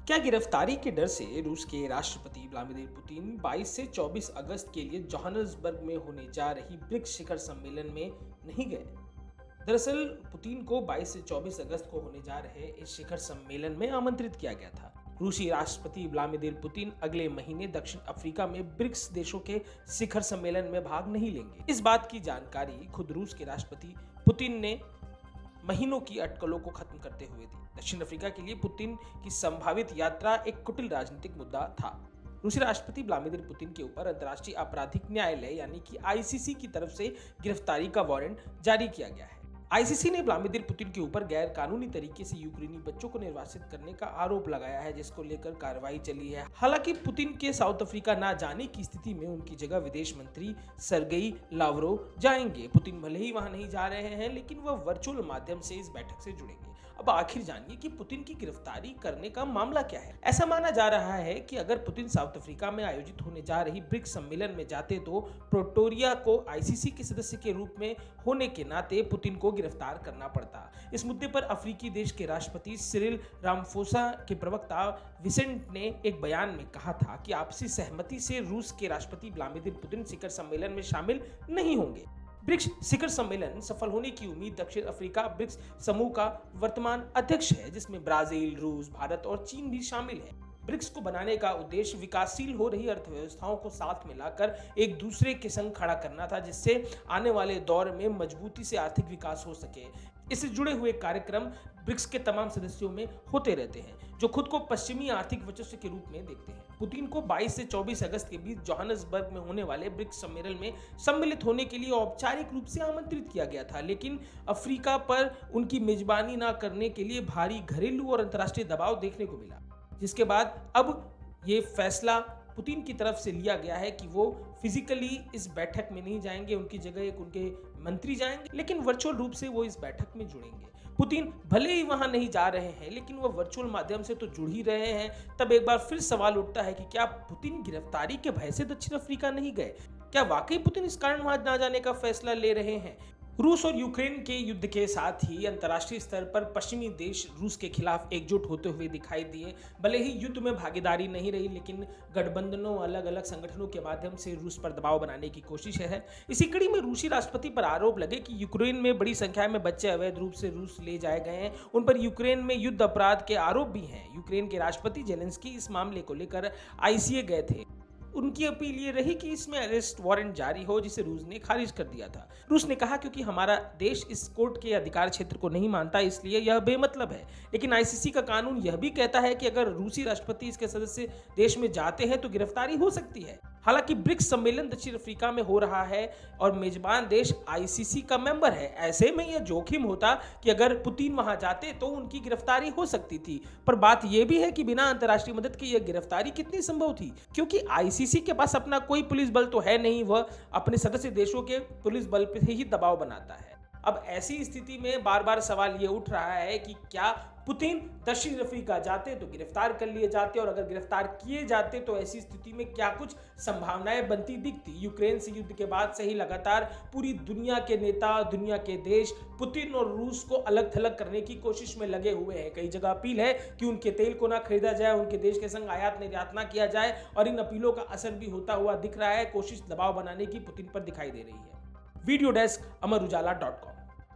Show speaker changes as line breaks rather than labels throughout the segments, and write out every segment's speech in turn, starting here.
क्या गिरफ्तारी के डर से रूस के राष्ट्रपति व्लादिमीर पुतिन 22 से 24 अगस्त के लिए जोहानिसबर्ग में होने जा रही ब्रिक्स शिखर सम्मेलन में नहीं गए? दरअसल पुतिन को 22 से 24 अगस्त को होने जा रहे इस शिखर सम्मेलन में आमंत्रित किया गया था। रूसी राष्ट्रपति व्लादिमीर पुतिन अगले महीने दक्षिण अफ्रीका में ब्रिक्स देशों के शिखर सम्मेलन में भाग नहीं लेंगे। इस बात की जानकारी खुद रूस के राष्ट्रपति पुतिन ने महीनों की अटकलों को खत्म करते हुए दी। दक्षिण अफ्रीका के लिए पुतिन की संभावित यात्रा एक कुटिल राजनीतिक मुद्दा था। रूसी राष्ट्रपति व्लादिमीर पुतिन के ऊपर अंतर्राष्ट्रीय आपराधिक न्यायालय यानी कि आईसीसी की तरफ से गिरफ्तारी का वारंट जारी किया गया है। आईसीसी ने व्लादिमीर पुतिन के ऊपर गैर कानूनी तरीके से यूक्रेनी बच्चों को निर्वासित करने का आरोप लगाया है, जिसको लेकर कार्रवाई चली है। हालांकि पुतिन के साउथ अफ्रीका ना जाने की स्थिति में उनकी जगह विदेश मंत्री सर्गेई लावरोव जाएंगे। पुतिन भले ही वहां नहीं जा रहे हैं, लेकिन वह वर्चुअल माध्यम से इस बैठक से जुड़ेंगे। अब आखिर जानिए कि पुतिन की गिरफ्तारी करने का मामला क्या है। ऐसा माना जा रहा है कि अगर पुतिन साउथ अफ्रीका में आयोजित होने जा रही ब्रिक्स सम्मेलन में जाते तो प्रिटोरिया को आईसीसी के सदस्य के रूप में होने के नाते पुतिन को गिरफ्तार करना पड़ता। इस मुद्दे पर अफ्रीकी देश के राष्ट्रपति सिरिल रामाफोसा के प्रवक्ता विसेंट ने एक बयान में कहा था कि आपसी सहमति से रूस के राष्ट्रपति व्लादिमीर पुतिन शिखर सम्मेलन में शामिल नहीं होंगे। ब्रिक्स शिखर सम्मेलन सफल होने की उम्मीद दक्षिण अफ्रीका ब्रिक्स समूह का वर्तमान अध्यक्ष है, जिसमें ब्राजील, रूस, भारत और चीन भी शामिल है। ब्रिक्स को बनाने का उद्देश्य विकासशील हो रही अर्थव्यवस्थाओं को साथ मिलाकर एक दूसरे के संग खड़ा करना था, जिससे आने वाले दौर में मजबूती से आर्थिक विकास हो सके। इससे जुड़े हुए कार्यक्रम ब्रिक्स के तमाम सदस्यों में होते रहते हैं, जो खुद को पश्चिमी आर्थिक वर्चस्व के रूप में देखते हैं। पुतिन को 22 से 24 अगस्त के बीच जोहानिसबर्ग में होने वाले ब्रिक्स सम्मेलन में सम्मिलित होने के लिए औपचारिक रूप से आमंत्रित किया गया था, लेकिन अफ्रीका पर उनकी मेजबानी न करने के लिए भारी घरेलू और अंतर्राष्ट्रीय दबाव देखने को मिला, जिसके बाद अब ये फैसला पुतिन की तरफ से लिया गया है कि वो फिजिकली इस बैठक में नहीं जाएंगे, उनकी जगह एक उनके मंत्री जाएंगे, लेकिन वर्चुअल रूप से वो इस बैठक में जुड़ेंगे। पुतिन भले ही वहां नहीं जा रहे हैं, लेकिन वह वर्चुअल माध्यम से तो जुड़ ही रहे हैं। तब एक बार फिर सवाल उठता है कि क्या पुतिन गिरफ्तारी के भय से दक्षिण अफ्रीका नहीं गए? क्या वाकई पुतिन इस कारण वहां ना जाने का फैसला ले रहे हैं? रूस और यूक्रेन के युद्ध के साथ ही अंतर्राष्ट्रीय स्तर पर पश्चिमी देश रूस के खिलाफ एकजुट होते हुए दिखाई दिए। भले ही युद्ध में भागीदारी नहीं रही, लेकिन गठबंधनों, अलग अलग संगठनों के माध्यम से रूस पर दबाव बनाने की कोशिश है। इसी कड़ी में रूसी राष्ट्रपति पर आरोप लगे कि यूक्रेन में बड़ी संख्या में बच्चे अवैध रूप से रूस ले जाए गए हैं। उन पर यूक्रेन में युद्ध अपराध के आरोप भी हैं। यूक्रेन के राष्ट्रपति जेलेंस्की इस मामले को लेकर आईसीए गए थे। उनकी अपील ये रही कि इसमें अरेस्ट वारंट जारी हो, जिसे रूस ने खारिज कर दिया था। रूस ने कहा क्योंकि हमारा देश इस कोर्ट के अधिकार क्षेत्र को नहीं मानता, इसलिए यह बेमतलब है। लेकिन आईसीसी का कानून यह भी कहता है कि अगर रूसी राष्ट्रपति इसके सदस्य देश में जाते हैं तो गिरफ्तारी हो सकती है। हालांकि ब्रिक्स सम्मेलन दक्षिण अफ्रीका में हो रहा है और मेजबान देश आईसीसी का मेंबर है। ऐसे में यह जोखिम होता कि अगर पुतिन वहां जाते तो उनकी गिरफ्तारी हो सकती थी। पर बात यह भी है कि बिना अंतर्राष्ट्रीय मदद के यह गिरफ्तारी कितनी संभव थी, क्योंकि आईसीसी के पास अपना कोई पुलिस बल तो है नहीं, वह अपने सदस्य देशों के पुलिस बल पर ही दबाव बनाता है। अब ऐसी स्थिति में बार बार सवाल ये उठ रहा है कि क्या पुतिन दक्षिण अफ्रीका जाते तो गिरफ्तार कर लिए जाते, और अगर गिरफ्तार किए जाते तो ऐसी स्थिति में क्या कुछ संभावनाएं बनती दिखती। यूक्रेन से युद्ध के बाद से ही लगातार पूरी दुनिया के नेता, दुनिया के देश पुतिन और रूस को अलग थलग करने की कोशिश में लगे हुए हैं। कई जगह अपील है कि उनके तेल को ना खरीदा जाए, उनके देश के संग आयात निर्यात ना किया जाए, और इन अपीलों का असर भी होता हुआ दिख रहा है। कोशिश दबाव बनाने की पुतिन पर दिखाई दे रही है। Video desk अमरउजाला.com।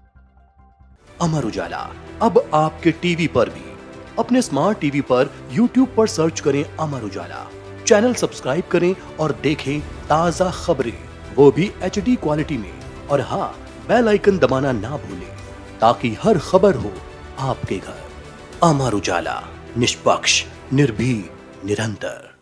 अमर उजाला अब आपके टीवी पर भी। अपने स्मार्ट टीवी पर YouTube पर सर्च करें अमर उजाला, चैनल सब्सक्राइब करें और देखें ताजा खबरें, वो भी HD क्वालिटी में। और हाँ, बेल आइकन दबाना ना भूलें ताकि हर खबर हो आपके घर। अमर उजाला, निष्पक्ष, निर्भीक, निरंतर।